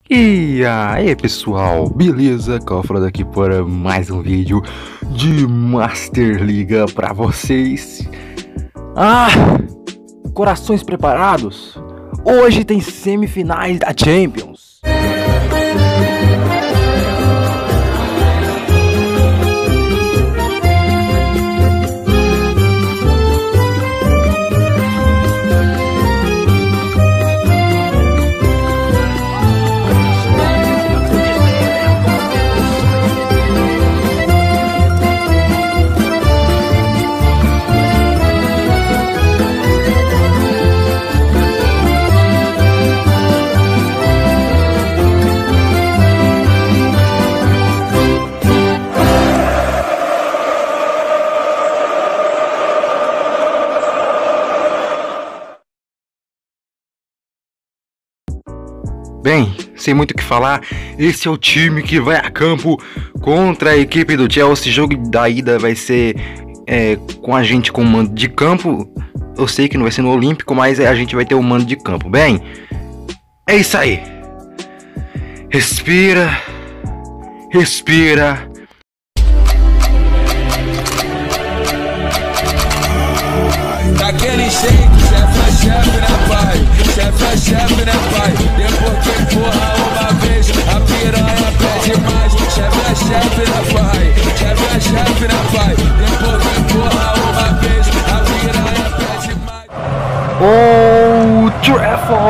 E aí pessoal, beleza? Cofra daqui para mais um vídeo de Master Liga para vocês. Corações preparados? Hoje tem semifinais da Champions. Bem, sem muito o que falar, esse é o time que vai a campo contra a equipe do Chelsea. O jogo da ida vai ser com a gente com o mando de campo. Eu sei que não vai ser no Olímpico, mas a gente vai ter o mando de campo. Bem, é isso aí. Respira. Respira. Daquele jeito, chefe, né pai? Chefe, né pai? Depois que empurra uma vez, a piranha pede mais. Chefe, né pai? Chefe, né pai? Depois que empurra uma vez, a piranha pede mais. Old Trafford!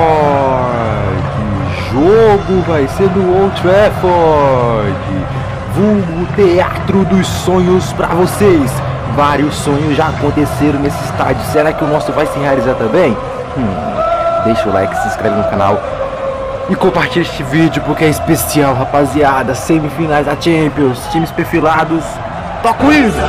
Que jogo vai ser no Old Trafford! Vulgo Teatro dos Sonhos pra vocês! Vários sonhos já aconteceram nesse estádio. Será que o nosso vai se realizar também? Deixa o like, se inscreve no canal e compartilha este vídeo porque é especial, rapaziada. Semifinais da Champions, times perfilados. Toca o hino!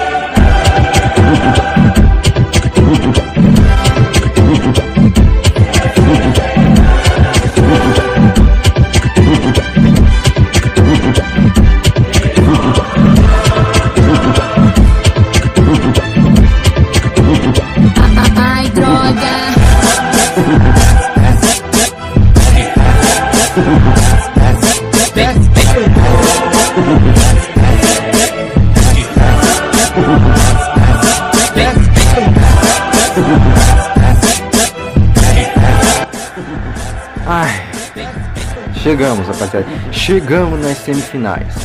Chegamos, rapaziada. Chegamos nas semifinais.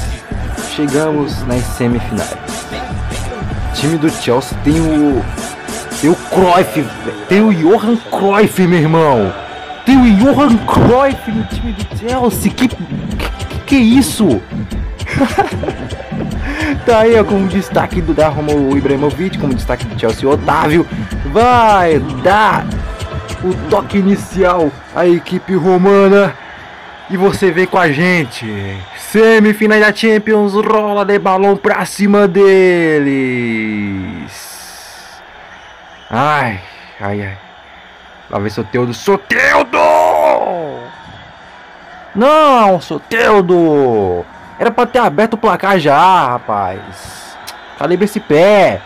O time do Chelsea tem o Cruyff, tem o Johan Cruyff, meu irmão. Tem o Johan Cruyff no time do Chelsea. Que isso? Tá aí, ó, como destaque da Romo Ibrahimovic, como destaque do Chelsea, o Otávio vai dar o toque inicial à equipe romana. E você vem com a gente. Semifinais da Champions, rola de balão pra cima deles. Ai. Lá vem Soteldo. Não, Soteldo. Era pra ter aberto o placar já, rapaz. Calibre esse pé.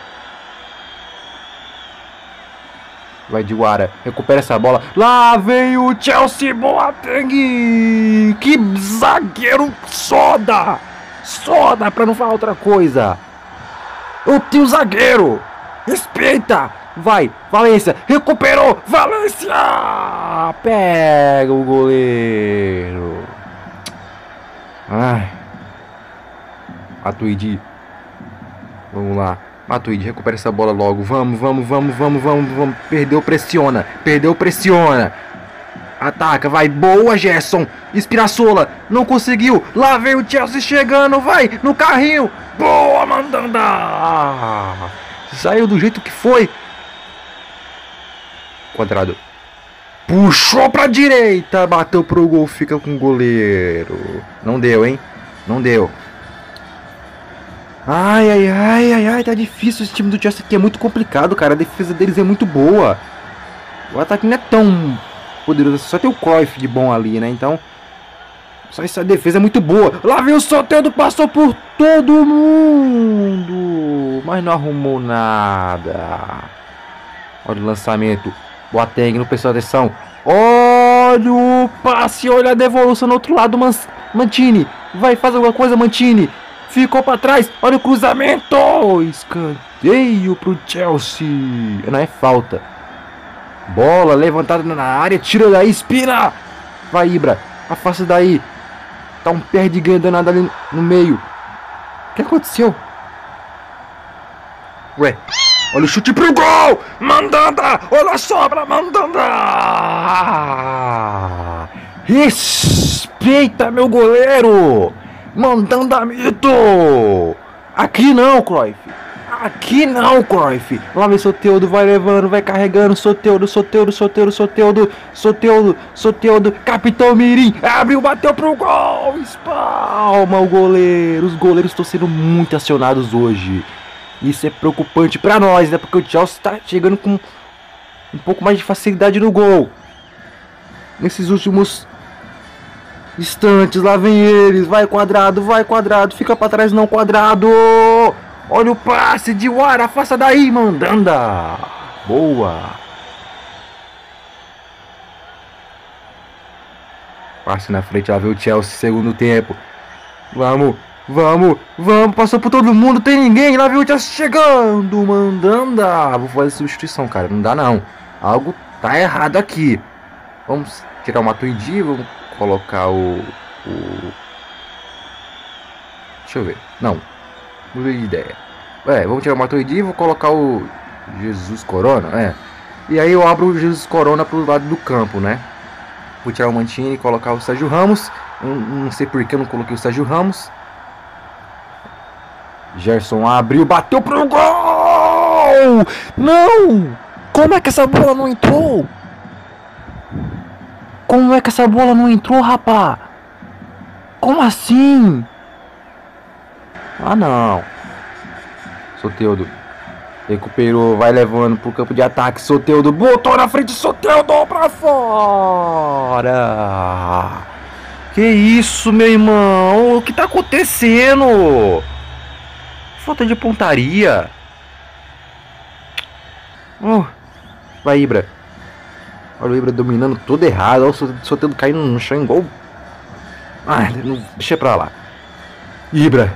Vai de Guara, recupera essa bola. Lá vem o Chelsea, Boateng. Que zagueiro soda pra não falar outra coisa. Eu tenho zagueiro. Respeita. Vai, Valência, recuperou. Valência, pega o goleiro. Matuidi. Vamos lá. Matuidi, recupera essa bola logo. Vamos. Perdeu, pressiona. Ataca, vai. Boa, Gerson. Espiraçola. Não conseguiu. Lá vem o Chelsea chegando. Vai, no carrinho. Boa, Mandanda. Saiu do jeito que foi. Quadrado. Puxou pra direita. Bateu pro gol. Fica com o goleiro. Não deu, hein? Não deu. Ai, tá difícil esse time do Chelsea aqui, é muito complicado, cara, a defesa deles é muito boa. O ataque não é tão poderoso, só tem o Cruyff de bom ali, né, então... Só essa defesa é muito boa. Lá vem o Soteldo, passou por todo mundo, mas não arrumou nada. Olha o lançamento, Boateng não prestou atenção. Olha o passe, olha a devolução no outro lado, Mantini. Vai fazer alguma coisa, Mantini. Ficou pra trás, olha o cruzamento. Escanteio pro Chelsea. Não é falta. Bola levantada na área, tira daí, Espina. Vai, Ibra, afasta daí. Tá um perde-ganha danado ali no meio. O que aconteceu? Ué, olha o chute pro gol! Mandanda! Olha a sobra, Mandanda! Respeita, meu goleiro! Mandanda mito! Aqui não, Cruyff! Aqui não, Cruyff! Lá vem Soteldo, vai levando, vai carregando. Soteldo, Capitão Mirim, abriu, bateu pro gol! Espalma o goleiro! Os goleiros estão sendo muito acionados hoje. Isso é preocupante pra nós, né? Porque o Chelsea tá chegando com um pouco mais de facilidade no gol. Nesses últimos instantes, lá vem eles. Vai, Quadrado, fica pra trás não, Quadrado. Olha o passe de Wara, afasta daí, Mandanda. Boa. Passe na frente, lá vem o Chelsea, segundo tempo. Vamos, passou por todo mundo, tem ninguém, lá vem o Chelsea chegando, Mandanda. Vou fazer substituição, cara, não dá não. Algo tá errado aqui. Vamos tirar o Matuidi, vamos colocar o... Deixa eu ver, não, mudei de ideia. Vamos tirar o Matuidi e vou colocar o Jesus Corona, E aí eu abro o Jesus Corona pro lado do campo, né? Vou tirar o Mantini e colocar o Sérgio Ramos. Não sei por que eu não coloquei o Sérgio Ramos. Gerson abriu, bateu pro gol! Não! Como é que essa bola não entrou? Rapá? Como assim? Ah, não. Soteldo recuperou, vai levando pro campo de ataque. Soteldo botou na frente, Soteldo pra fora. Que isso, meu irmão? O que tá acontecendo? Falta de pontaria. Vai, Ibra. Olha o Ibra dominando todo errado. Olha o Soteldo caindo no chão igual. Deixa pra lá. Ibra.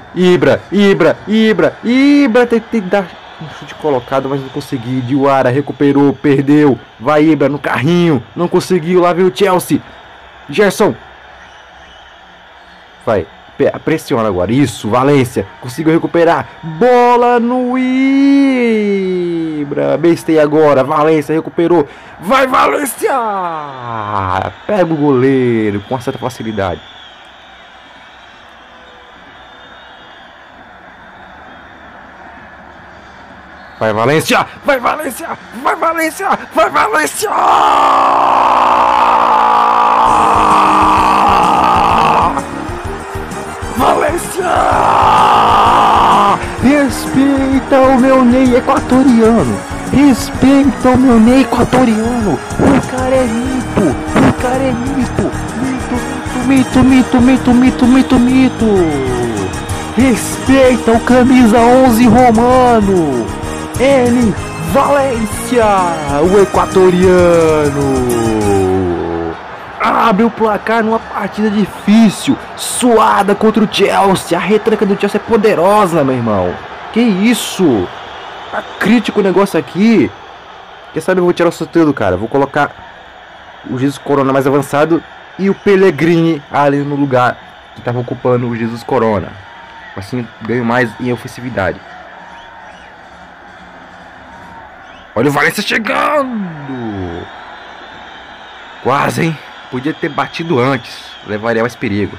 Tentei dar um chute colocado, mas não consegui. Diawara recuperou, perdeu. Vai, Ibra, no carrinho. Não conseguiu, lá veio o Chelsea. Gerson. Vai. Pressiona agora, isso, Valência, conseguiu recuperar, bola no Ibra, bestei agora, Valência recuperou, vai Valência, pega o goleiro com uma certa facilidade. Vai Valência, vai Valência, vai Valência, vai Valência! Valência! Respeita o meu Ney equatoriano! Respeita o meu Ney equatoriano! O cara é mito! O cara é mito! Mito! Respeita o camisa 11 romano! Ele, Valência! O equatoriano! Abre o placar numa partida difícil, suada contra o Chelsea. A retranca do Chelsea é poderosa, meu irmão. Que isso? Tá crítico o negócio aqui. Quer saber, eu vou tirar o Soteldo, cara. Vou colocar o Jesus Corona mais avançado e o Pellegrini ali no lugar que tava ocupando o Jesus Corona. Assim ganho mais em ofensividade. Olha o Valência chegando. Quase, hein? Podia ter batido antes, levaria mais perigo.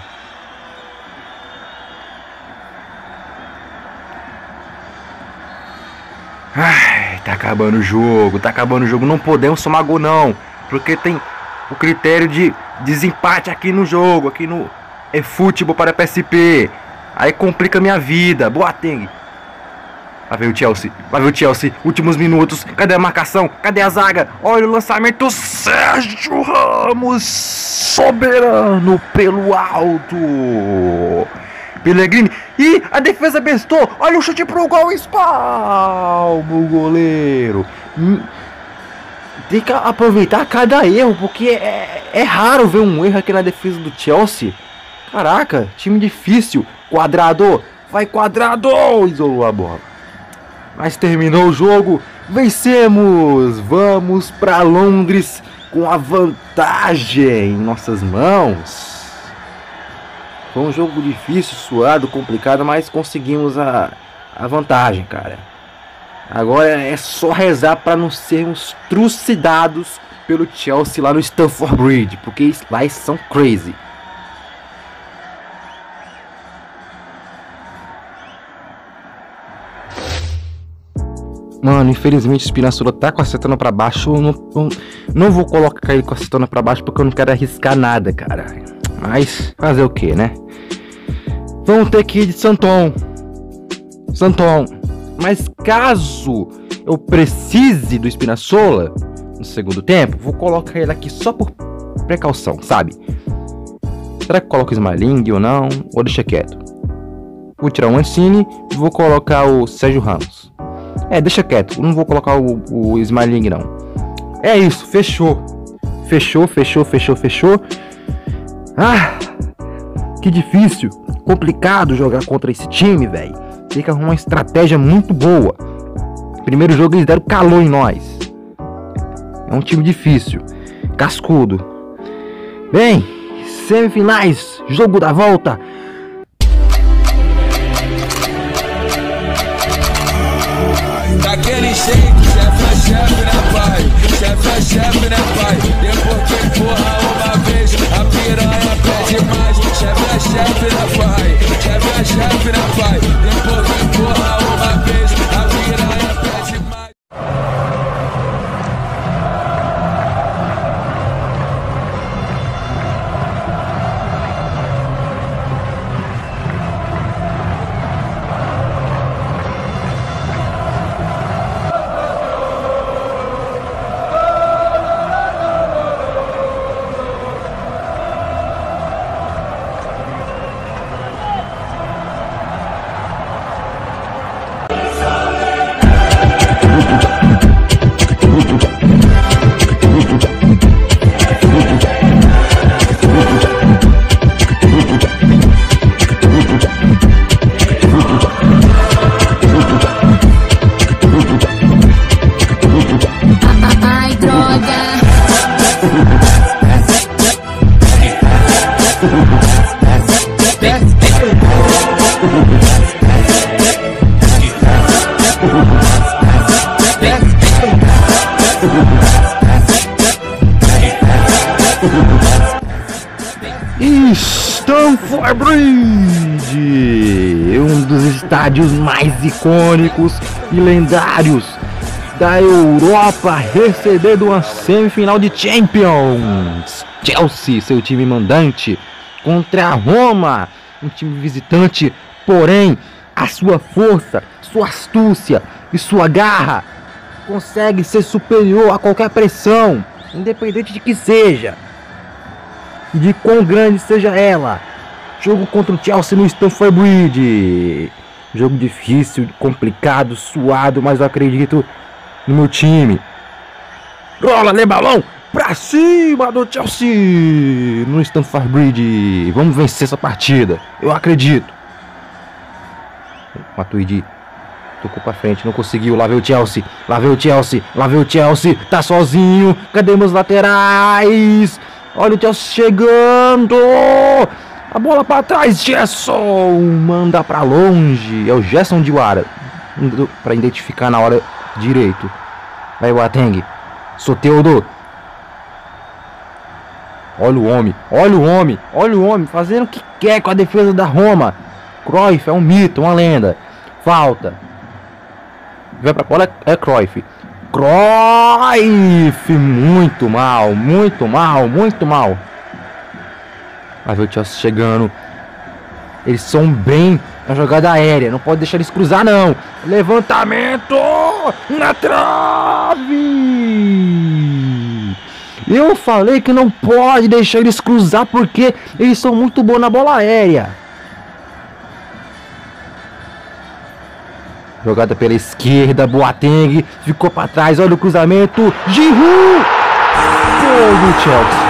Tá acabando o jogo, não podemos somar gol não, porque tem o critério de desempate aqui no jogo, aqui no eFootball para PSP. Aí complica minha vida. Boateng. Lá veio o Chelsea, últimos minutos, cadê a marcação, cadê a zaga, olha o lançamento, Sérgio Ramos, soberano pelo alto, Pellegrini, e a defesa bestou, olha o chute pro gol, espalma o goleiro, tem que aproveitar cada erro, porque é raro ver um erro aqui na defesa do Chelsea. Caraca, time difícil. Quadrado, vai Quadrado, isolou a bola. Mas terminou o jogo, vencemos, vamos para Londres com a vantagem em nossas mãos. Foi um jogo difícil, suado, complicado, mas conseguimos a vantagem, cara. Agora é só rezar para não sermos trucidados pelo Chelsea lá no Stamford Bridge, porque lá eles são crazy. Mano, infelizmente o Spinazzola tá com a setona pra baixo. Eu não vou colocar ele com a setona pra baixo porque eu não quero arriscar nada, cara. Mas fazer o que, né? Vamos ter que ir de Santon. Mas caso eu precise do Spinazzola no segundo tempo, vou colocar ele aqui só por precaução, sabe? Será que eu coloco o Smalling ou não? Ou deixa quieto? Vou tirar o Mancini e vou colocar o Sérgio Ramos. Deixa quieto, não vou colocar o Smalling não. É isso, fechou. Fechou. Ah, que difícil, complicado jogar contra esse time, velho. Tem que arrumar uma estratégia muito boa. Primeiro jogo eles deram calor em nós. É um time difícil, cascudo. Bem, semifinais, jogo da volta. Daquele jeito, chefe, né pai? Chefe, né pai? Depois que empurra uma vez, a piranha pede mais. Chefe, né pai? Chefe, né pai? Depois que empurra uma vez, a piranha pede mais. Stamford Bridge, um dos estádios mais icônicos e lendários da Europa, recebendo uma semifinal de Champions. Chelsea, seu time mandante, contra a Roma, um time visitante, porém a sua força, sua astúcia e sua garra consegue ser superior a qualquer pressão, independente de que seja e de quão grande seja ela. Jogo contra o Chelsea no Stamford Bridge, jogo difícil, complicado, suado, mas eu acredito no meu time. Rola, né, balão? Pra cima do Chelsea no Stamford Bridge. Vamos vencer essa partida, eu acredito. Matuidi tocou pra frente, não conseguiu. Lá veio o Chelsea, tá sozinho. Cadê meus laterais? Olha o Chelsea chegando. A bola pra trás, Gerson manda pra longe. É o Gerson de Wara, pra identificar na hora direito. Vai o Boateng, Soteldo. Olha o homem fazendo o que quer com a defesa da Roma. Cruyff é um mito, uma lenda. Falta. Vai pra bola, é Cruyff. Muito mal. Vai ver o Chelsea chegando. Eles são bem na jogada aérea, não pode deixar eles cruzar não. Levantamento na trave. Eu falei que não pode deixar eles cruzar porque eles são muito bons na bola aérea. Jogada pela esquerda, Boateng ficou para trás, olha o cruzamento, Giroud! Gol do Chelsea!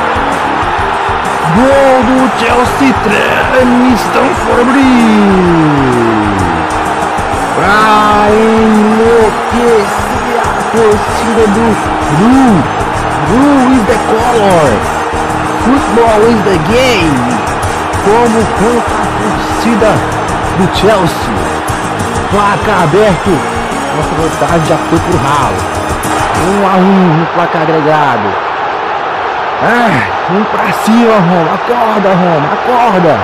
Gol do Chelsea, treme Stamford Bridge! Pra enlouquecer a torcida do Blue! Blue is the color! Football is the game! Como canta a torcida do Chelsea! Placar aberto, nossa vantagem já foi pro ralo. 1-1 no placar agregado. Vamos pra cima, Roma. Acorda, Roma, acorda.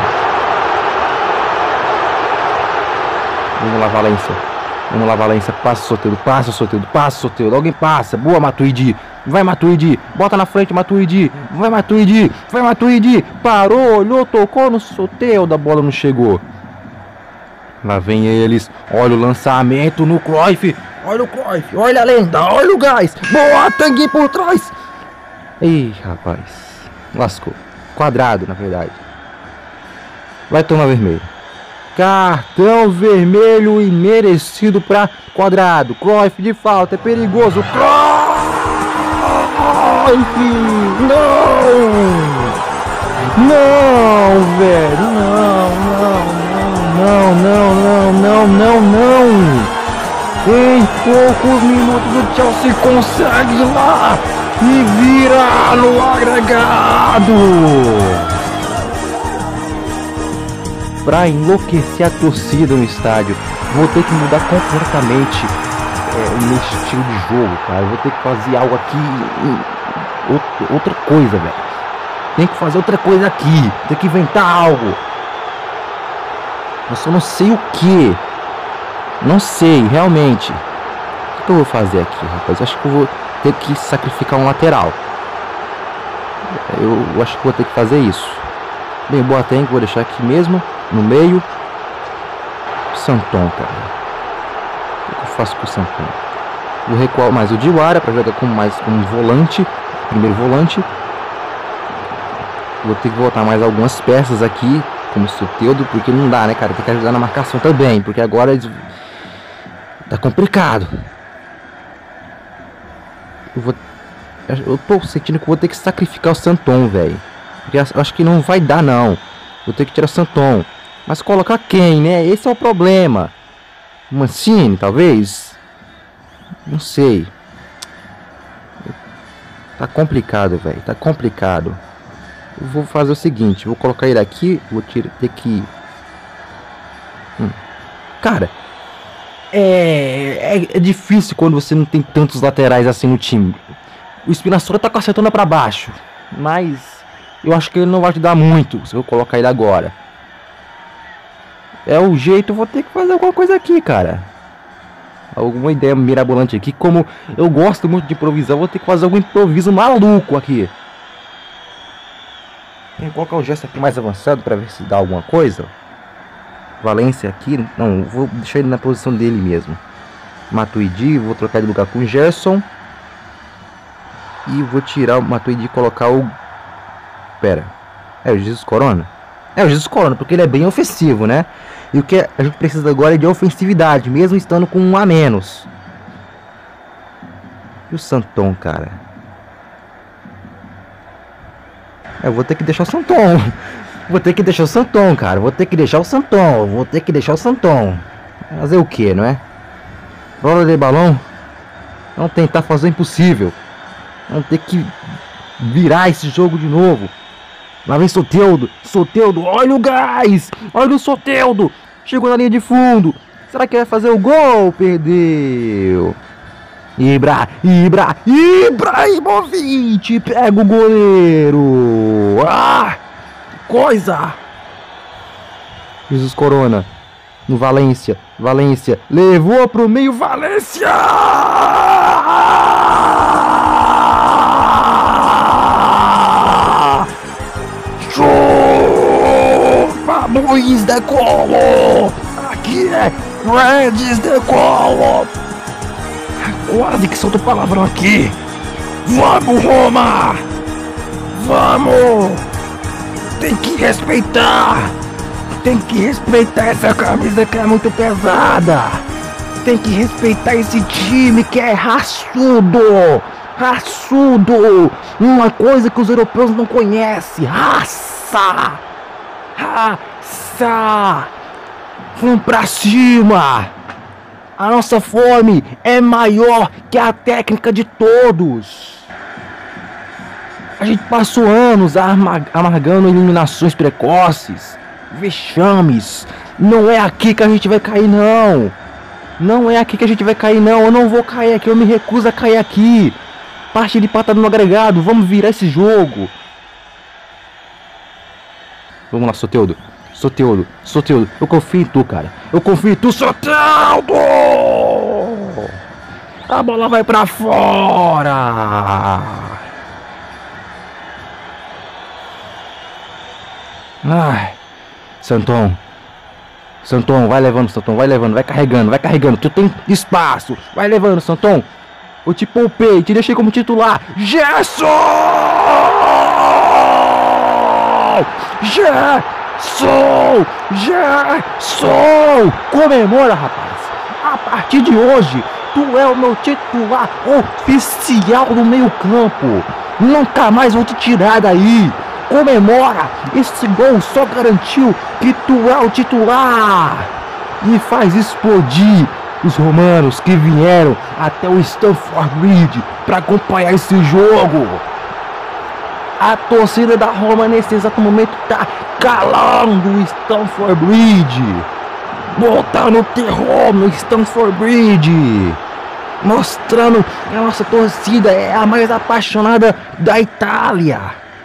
Vamos lá, Valência. Vamos lá, Valência. Passa o Soteldo, passa o Soteldo, passa o Soteldo. Alguém passa. Boa, Matuidi. Vai, Matuidi. Bota na frente, Matuidi. Vai, Matuidi. Vai, Matuidi. Parou, olhou, tocou no Soteldo. A bola não chegou. Lá vem eles, olha o lançamento no Cruyff, olha o Cruyff, olha a lenda, olha o gás, boa, Tanguy por trás. Ih, rapaz, lascou, quadrado na verdade. Vai tomar vermelho. Cartão vermelho imerecido para Quadrado, Cruyff de falta, é perigoso, Cruyff, não, velho, não. Em poucos minutos o Chelsea consegue ir lá e vira no agregado. Pra enlouquecer a torcida no estádio, vou ter que mudar completamente o meu estilo de jogo, cara. Vou ter que fazer algo aqui, outra coisa, velho. Tem que fazer outra coisa aqui, tem que inventar algo. Eu só não sei o que. Não sei, realmente. O que eu vou fazer aqui, rapaz? Eu acho que eu vou ter que sacrificar um lateral. Eu acho que vou ter que fazer isso. Bem, Boateng, vou deixar aqui mesmo, no meio. Santon, cara. O que eu faço com o Santon? Vou recuar mais o Diawara para jogar como volante. Primeiro volante. Vou ter que voltar mais algumas peças aqui, como o Soteldo, porque não dá, né, cara? Tem que ajudar na marcação também, porque agora tá complicado. Eu tô sentindo que vou ter que sacrificar o Santon, velho. Porque eu acho que não vai dar, não. Vou ter que tirar o Santon. Mas colocar quem, né? Esse é o problema. Mancini, talvez? Não sei. Tá complicado, velho. Tá complicado. Eu vou fazer o seguinte, vou colocar ele aqui, vou ter que... Cara, é difícil quando você não tem tantos laterais assim no time. O Spinazzola tá com a setona pra baixo, mas eu acho que ele não vai ajudar muito se eu colocar ele agora. É o jeito, eu vou ter que fazer alguma coisa aqui, cara. Alguma ideia mirabolante aqui, como eu gosto muito de improvisar, vou ter que fazer algum improviso maluco aqui. Vou colocar o gesto aqui mais avançado para ver se dá alguma coisa. Valência aqui, não, vou deixar ele na posição dele mesmo. Matuidi, vou trocar de lugar com o Gerson. E vou tirar o Matuidi e colocar o... Pera, é o Jesus Corona? É o Jesus Corona, porque ele é bem ofensivo, né? E o que a gente precisa agora é de ofensividade, mesmo estando com um a menos. E o Santon, cara? Eu vou ter que deixar o Santon. Vou ter que deixar o Santon, cara. Vou ter que deixar o Santon. Vou ter que deixar o Santon. Fazer o que, não é? Bola de balão. Vamos tentar fazer o impossível. Vamos ter que virar esse jogo de novo. Lá vem Soteldo. Soteldo, olha o gás. Olha o Soteldo. Chegou na linha de fundo. Será que vai fazer o gol? Perdeu. Ibrahimovic pega o goleiro. Ah, coisa. Jesus Corona no Valência. Valência levou pro meio. Valência. Chupa, Luiz de Colo. Aqui é Regis de Colo. Quase que solto palavrão aqui. Vamos, Roma! Vamos! Tem que respeitar! Tem que respeitar essa camisa que é muito pesada! têm que respeitar esse time que é raçudo. Raçudo. Uma coisa que os europeus não conhecem. Raça. Raça. Vamos pra cima. A nossa fome é maior que a técnica de todos. A gente passou anos amargando eliminações precoces, vexames. Não é aqui que a gente vai cair, não. Não é aqui que a gente vai cair, não. Eu não vou cair aqui, eu me recuso a cair aqui. Parte de patada no agregado, vamos virar esse jogo. Vamos lá, Soteldo. Soteldo, eu confio em tu, cara. Eu confio em tu, Soteldo! A bola vai pra fora! Ai, Santon, vai levando, Santon, vai carregando, tu tem espaço, vai levando, Santon. Eu te poupei, te deixei como titular. Gerson! Comemora, rapaz. A partir de hoje, tu é o meu titular oficial no meio campo. Nunca mais vou te tirar daí. Comemora, esse gol só garantiu que tu é o titular. E faz explodir os romanos que vieram até o Stamford Bridge para acompanhar esse jogo. A torcida da Roma nesse exato momento tá calando o Stamford Bridge, botando terror no Stamford Bridge, mostrando que a nossa torcida é a mais apaixonada da Itália.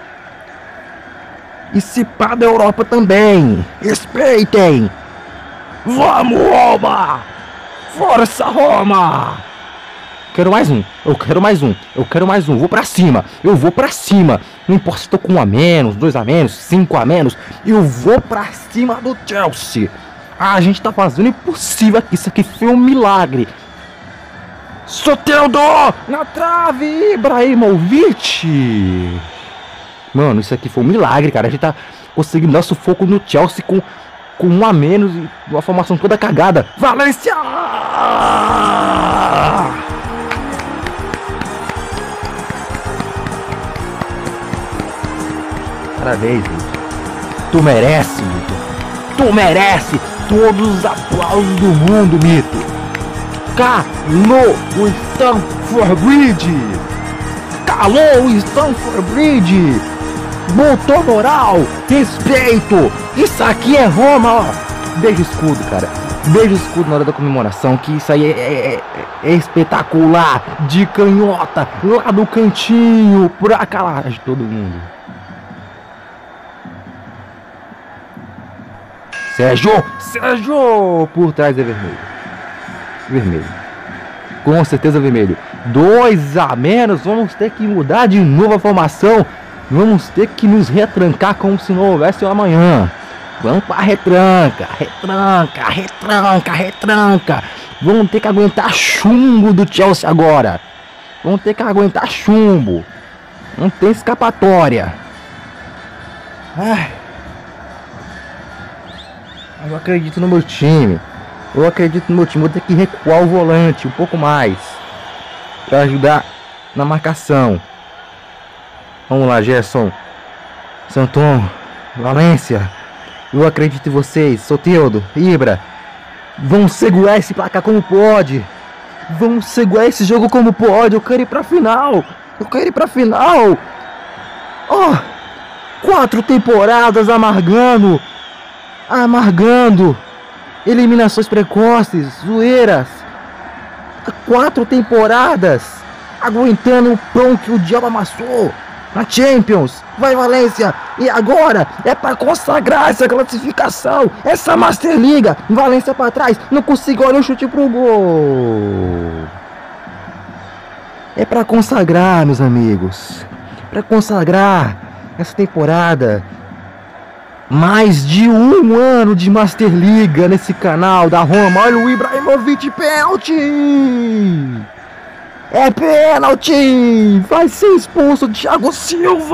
E se pá da Europa também. Respeitem. Vamos, Roma! Força, Roma! Eu quero mais um. Vou pra cima. Não importa se tô com 1 a menos, 2 a menos, 5 a menos. Eu vou pra cima do Chelsea. A gente tá fazendo o impossível aqui. Isso aqui foi um milagre. Soteldo! Na trave! Ibrahimovic! Mano, isso aqui foi um milagre, cara. A gente tá conseguindo dar sufoco no Chelsea com 1 a menos e uma formação toda cagada. Valência! Parabéns, Vitor. Tu merece, Vitor. Tu merece todos os aplausos do mundo, Mito. Calou o Stamford Bridge. Calou o Stamford Bridge. Botou moral, respeito. Isso aqui é Roma, ó. Beijo escudo, cara. Beijo escudo na hora da comemoração, que isso aí é espetacular. De canhota, lá do cantinho, pra calar de todo mundo. Sérgio, por trás é vermelho. Com certeza vermelho. 2 a menos, vamos ter que mudar de novo a formação. Vamos ter que nos retrancar como se não houvesse um amanhã. Vamos pra retranca. Vamos ter que aguentar chumbo do Chelsea agora. Não tem escapatória. Ai. Eu acredito no meu time. Vou ter que recuar o volante um pouco mais para ajudar na marcação. Vamos lá, Gerson, Santon, Valência. Eu acredito em vocês. Soteldo, Ibra. Vamos segurar esse placar como pode. Vamos segurar esse jogo como pode. Eu quero ir pra final. 4 temporadas amargando eliminações precoces, zoeiras. 4 temporadas aguentando o pão que o diabo amassou na Champions. Vai, Valência, e agora é para consagrar essa classificação, essa Master Liga. Valência para trás, não conseguiu, olha o chute pro gol. É para consagrar, meus amigos, para consagrar essa temporada. Mais de 1 ano de Master Liga nesse canal da Roma. Olha o Ibrahimovic, pênalti! É pênalti! Vai ser expulso o Thiago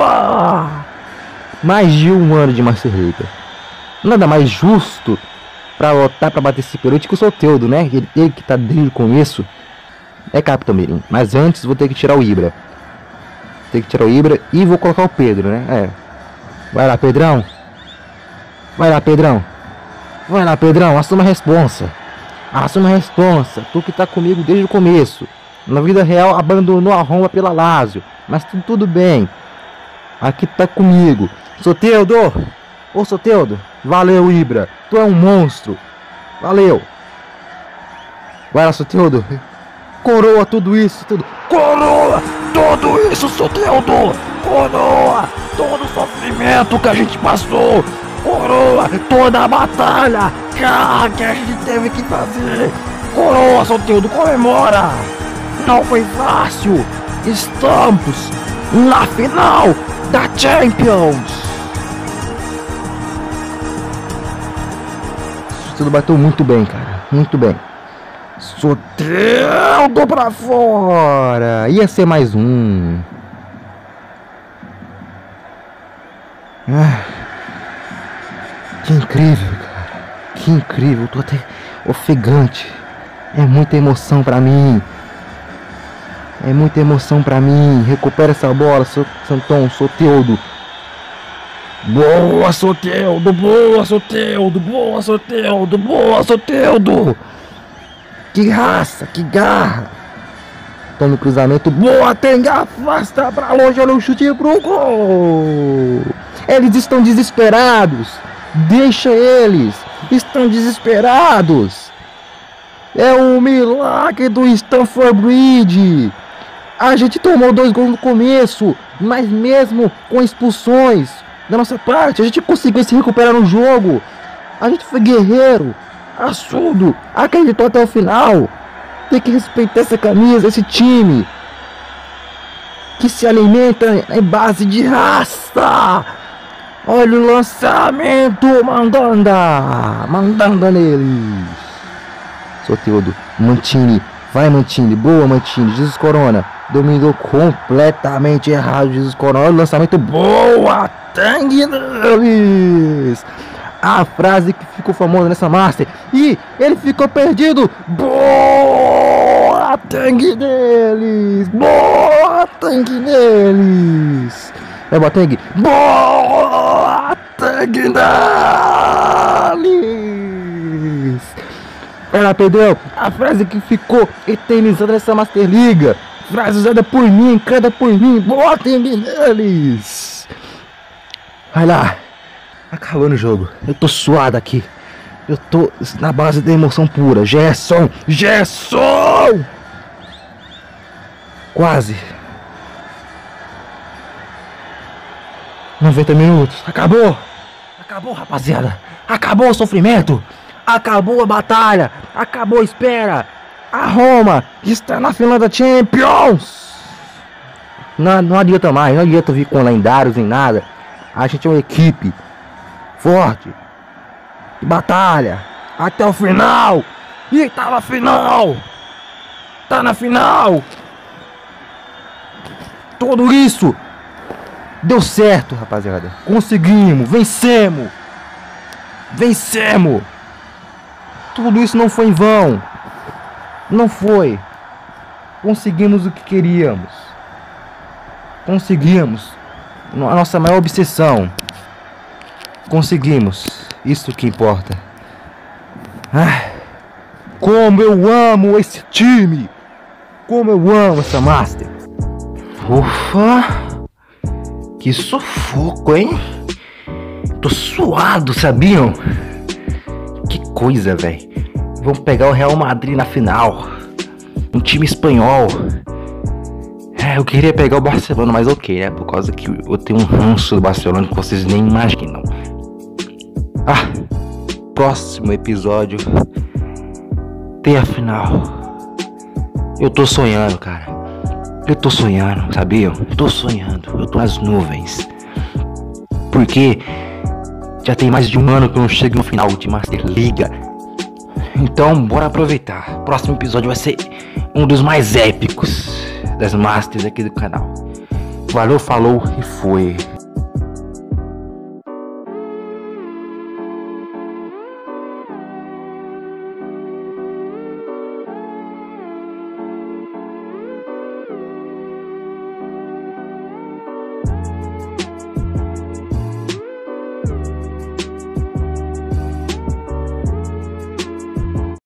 Silva! Mais de 1 ano de Master Liga. Nada mais justo pra lutar, pra bater esse pênalti com o Soteldo, né? Ele que tá desde o começo. É, Capitão Mirim. Mas antes vou ter que tirar o Ibra. Tem que tirar o Ibra e vou colocar o Pedro, né? É. Vai lá, Pedrão. Vai lá, Pedrão. Vai lá, Pedrão. Assuma a responsa. Assuma a responsa. Tu que tá comigo desde o começo. Na vida real abandonou a Roma pela Lazio. Mas tudo bem. Aqui tá comigo. Soteldo. Ô, Soteldo. Valeu, Ibra. Tu é um monstro. Valeu. Vai lá, Soteldo. Coroa tudo isso, tudo. Coroa tudo isso, Soteldo. Coroa todo o sofrimento que a gente passou. Coroa toda a batalha que a gente teve que fazer. Coroa, Soteldo, comemora. Não foi fácil. Estamos na final da Champions. Soteldo bateu muito bem, cara. Muito bem. Soteldo pra fora. Ia ser mais um. Que incrível, cara. Que incrível. Tô até ofegante. É muita emoção pra mim. É muita emoção pra mim. Recupera essa bola, Santão. Soteldo. Boa, Soteldo. Boa, Soteldo. Boa, Soteldo. Boa, Soteldo. Que raça, que garra. Toma o cruzamento. Boa, Tengue. Afasta pra longe. Olha o chute pro gol. Eles estão desesperados. Deixa eles. Estão desesperados. É um milagre do Stamford Bridge. A gente tomou 2 gols no começo. Mas mesmo com expulsões da nossa parte, a gente conseguiu se recuperar no jogo. A gente foi guerreiro. Assudo, acreditou até o final. Tem que respeitar essa camisa, esse time que se alimenta em base de raça. Olha o lançamento, mandanda neles. Soteldo, Mantini, vai Mantini, boa Mantini. Jesus Corona, dominou completamente errado Jesus Corona. Olha o lançamento, boa, Tengue neles. A frase que ficou famosa nessa Master. E ele ficou perdido. Boa, Tengue deles. Boa, Tengue deles. É boa, Tengue. Boa, Tengue deles. Vai lá, Pedrão. A frase que ficou eternizada nessa Master Liga. Frase usada por mim, cada por mim. Boa, Tengue deles. Vai lá. Acabando o jogo. Eu tô suado aqui. Eu tô na base da emoção pura. Gerson! Gerson! Quase. 90 minutos. Acabou! Acabou, rapaziada. Acabou o sofrimento. Acabou a batalha. Acabou a espera. A Roma está na final da Champions. Não adianta mais. Não adianta vir com lendários nem nada. A gente é uma equipe forte, batalha até o final. E tá na final. Tá na final. Tudo isso deu certo, rapaziada. Conseguimos, vencemos. Vencemos. Tudo isso não foi em vão. Não foi. Conseguimos o que queríamos. Conseguimos a nossa maior obsessão. Conseguimos. Isso que importa. Como eu amo esse time. Como eu amo essa Master. Ufa. Que sufoco, hein? Tô suado, sabiam? Que coisa, velho. Vamos pegar o Real Madrid na final. Um time espanhol. Eu queria pegar o Barcelona, mas ok, né? Por causa que eu tenho um ranço do Barcelona que vocês nem imaginam. Próximo episódio tem a final. Eu tô sonhando, cara. Eu tô sonhando, sabiam? Eu tô sonhando. Eu tô nas nuvens. Porque já tem mais de um ano que eu não chego no final de Master Liga. Então, bora aproveitar. Próximo episódio vai ser um dos mais épicos das Masters aqui do canal. Valeu, falou e foi.